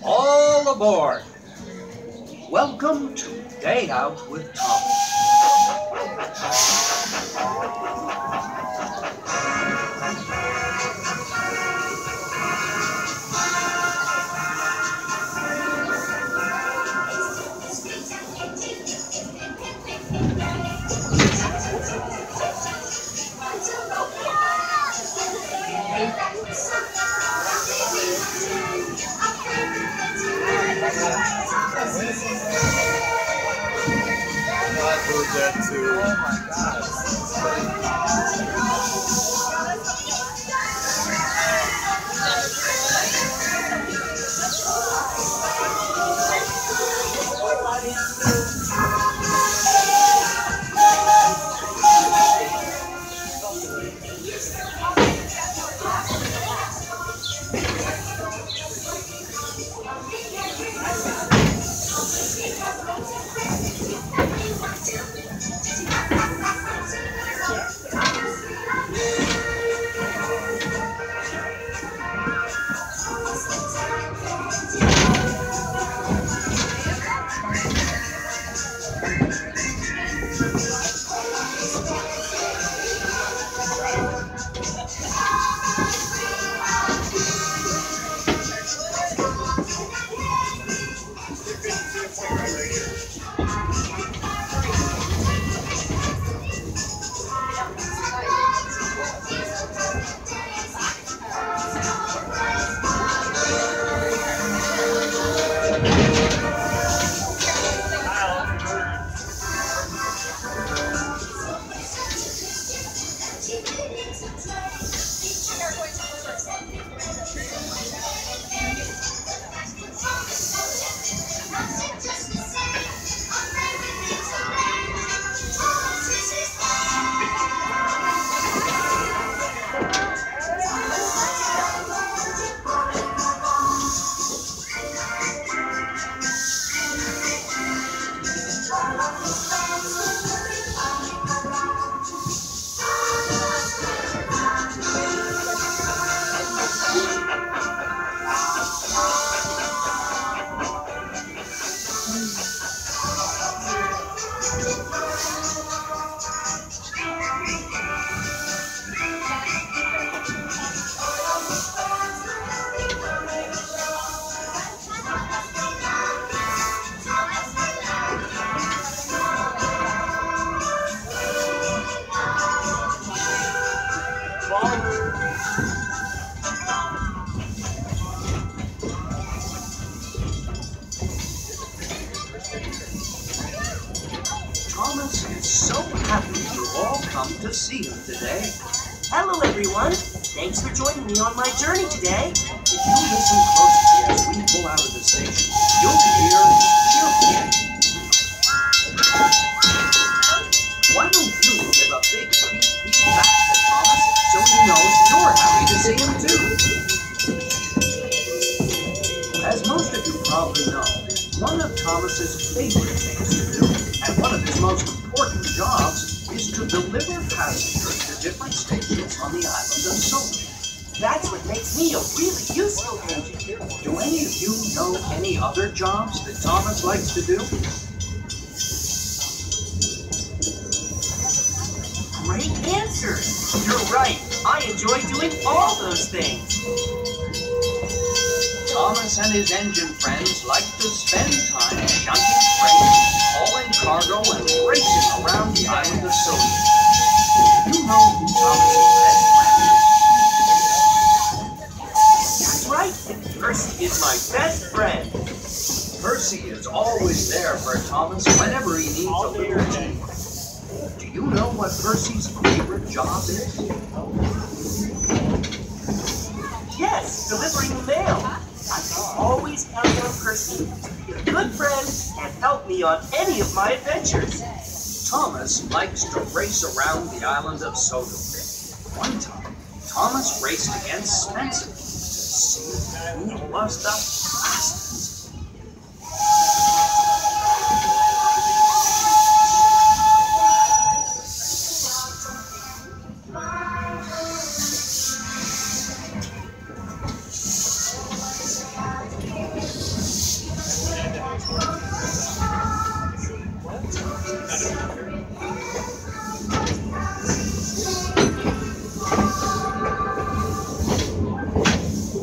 All aboard! Welcome to Day Out with Thomas. Oh my God. Thomas is so happy you all come to see him today. Hello, everyone. Thanks for joining me on my journey today. If you listen closely as we pull out of the station, you'll hear children. Why don't you give a big peep back to Thomas so he knows you're happy to see him too? As most of you probably know, one of Thomas's favorite things to do, and one of his most important jobs, is to deliver passengers to different stations on the island of Soda. That's what makes me a really useful agent. Do any of you know any other jobs that Thomas likes to do? Great answer. You're right. I enjoy doing all those things. Thomas and his engine friends like to spend time shunting freight, hauling cargo, and racing around the island of Soda. You know who Thomas's best friend is? That's right. Percy is my best friend. Percy is always there for Thomas whenever he needs a little teamwork. Do you know what Percy's favorite job is? Yes, delivering the mail. I can always count on Percy to be a good friend and help me on any of my adventures. Thomas likes to race around the island of Soda. One time, Thomas raced against Spencer to see who was the fastest.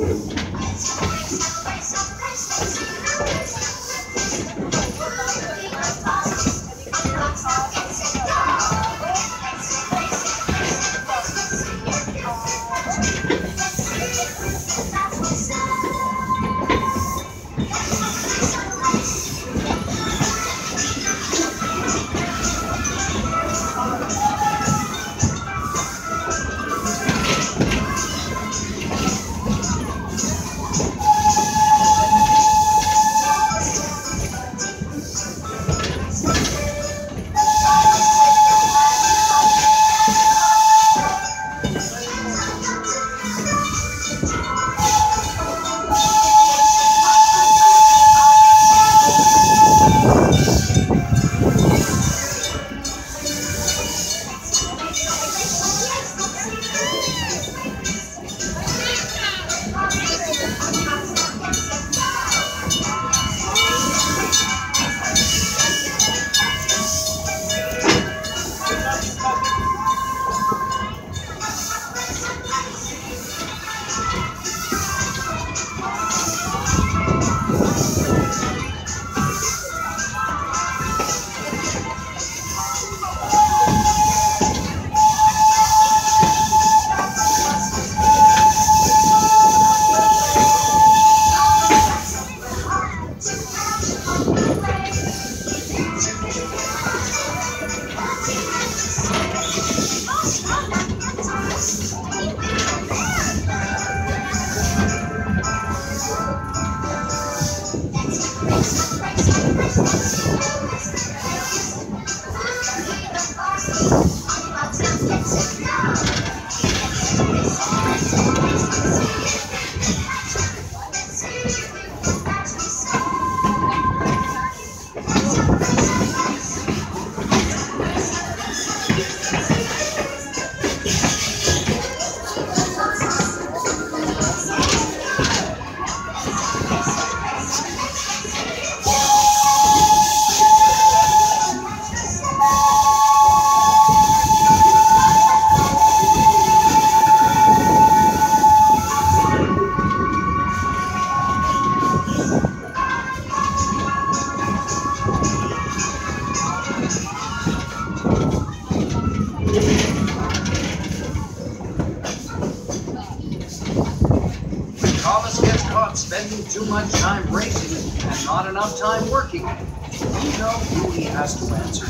Spending too much time racing and not enough time working, you know who he has to answer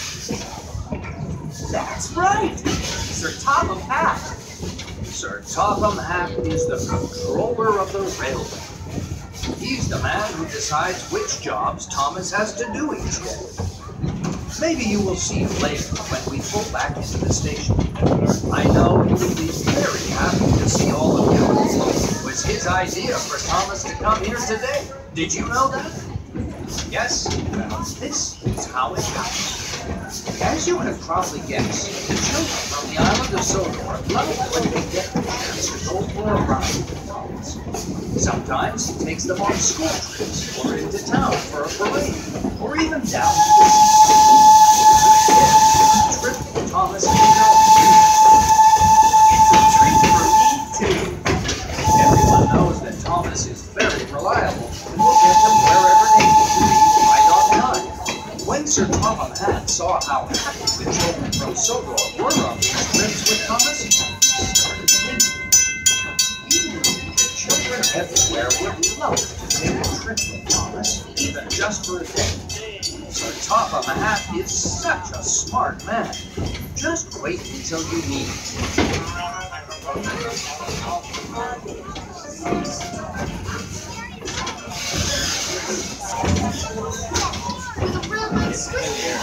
to. That's right! Sir Topham Hatt. Sir Topham Hatt is the controller of the railway. He's the man who decides which jobs Thomas has to do each day. Maybe you will see him later when we pull back into the station. I know he will be very happy to see all of you. It was his idea for Thomas to come here today. Did you know that? Yes, this is how it happened. As you have probably guessed, the children from the island of Sodor love when they get the chance to go for a ride with Thomas. Sometimes he takes them on school trips, or into town for a parade, or even down to the sea. Trip with Thomas and It's a treat for me, too. everyone knows that Thomas is very reliable and will get them wherever they need to be right on time. When Sir Topham Hatt saw how happy the children from Sodor were on these trips with Thomas, he started thinking. Even the children everywhere would love to take a trip with Thomas, even just for a day. Sir Topham Hatt is such a smart man. Just wait until you meet him. With a real nice Greenfield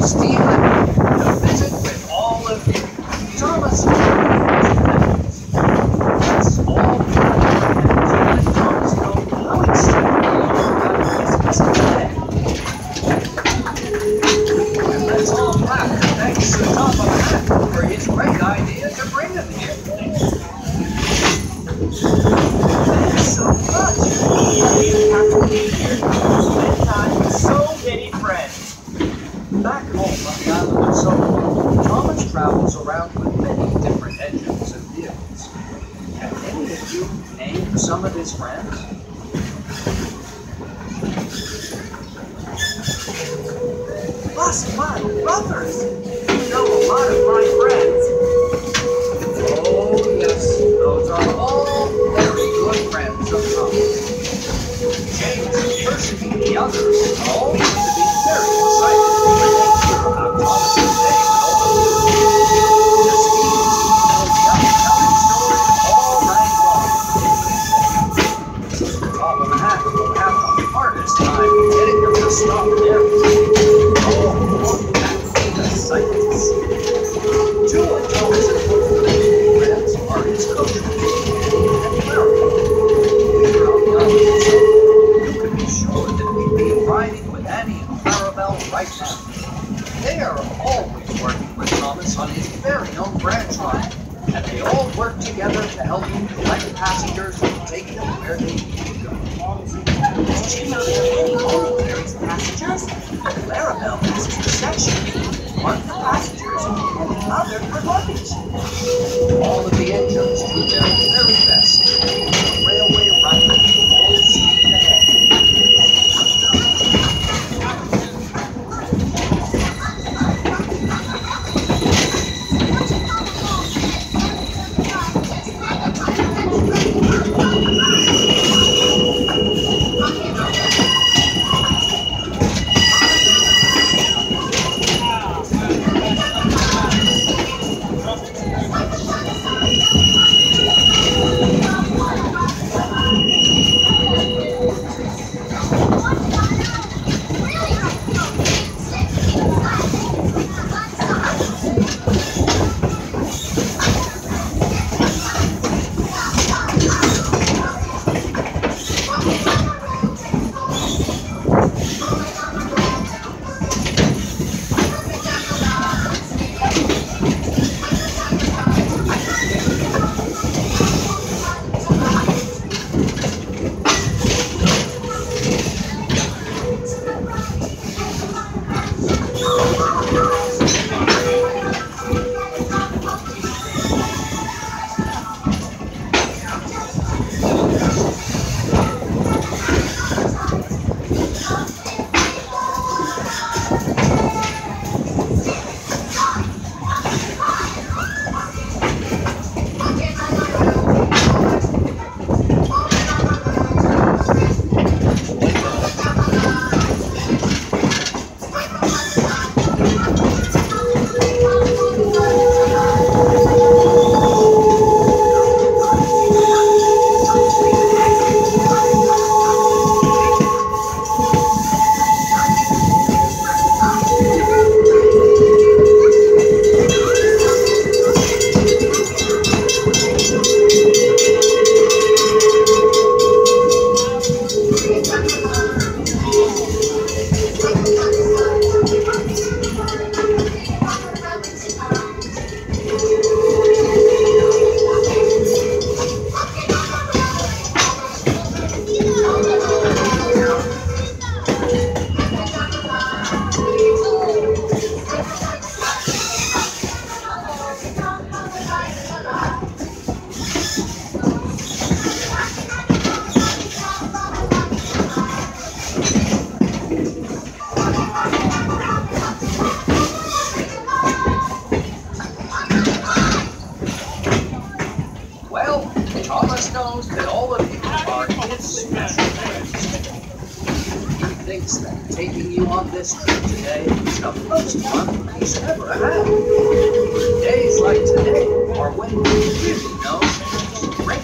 Stephen, to visit with all of you. Thomas, let's all be friends. Let Thomas know how excited we are about his visit today. And let's all clap and thank Sir Top of the Hat for his great idea to bring him here. Thanks so much. I didn't have to be here to spend time with so many friends. Back home on the island of Solo, Thomas travels around with many different engines and vehicles. Can any of you name some of his friends? Plus my brothers. You know a lot of my friends. Oh, yes, those are all very good friends of Thomas. James and Percy, the others, are all going to be very excited when they hear about Thomas's day with all of you. The Stevens will be up telling stories all night long. Top of the Hat will have the hardest time getting them to stop there. Oh, won't that be the sight to see? Two of Thomas's most favorite friends are his coachman, Andy and Larry. We were on the island, so you can be sure that we'd be riding with Annie and Clarabelle right now. They are always working with Thomas on his very own branch line, and they all work together to help him collect passengers and take them where they need to go. Did you know that Annie only carries passengers? Clarabelle has two sections. One for passengers and the other for luggage. All of the engines do their very best to keep the railway running full steam ahead. Thomas knows that all of you are his special friends. He thinks that taking you on this trip today is the most fun he's ever had. Days like today are when we really know he's great.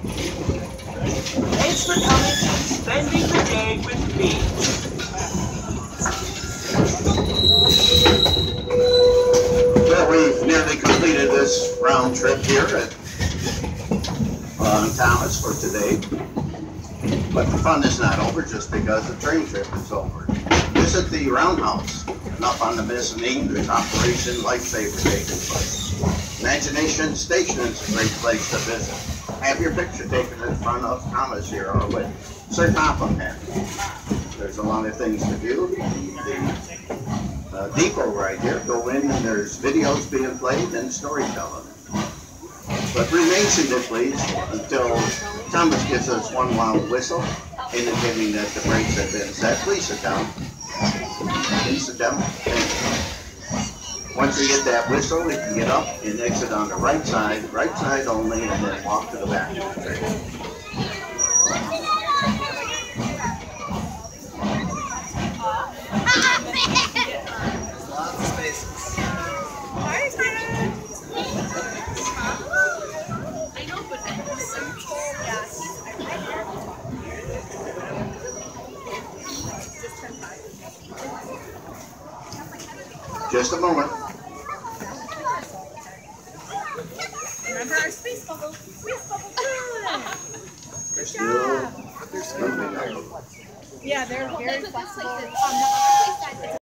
Thanks for coming and spending the day with me. this round trip here on Thomas for today. But the fun is not over just because the train trip is over. Visit the roundhouse, and up on the mezzanine there's Operation Lifesaver taking place. Imagination Station is a great place to visit. Have your picture taken in front of Thomas here or with Sir Topham here. There's a lot of things to do. The depot right here, go in and there's videos being played and storytelling. But remain seated, please, until Thomas gives us one loud whistle, indicating that the brakes have been set. Please sit down. Please sit down. Thank you. Once we get that whistle, we can get up and exit on the right side only, and then walk to the back of the train. Lots of spaces. Just a moment. Remember our space bubble? Space bubble good! Good Still job! moving up. Yeah, they're very flexible.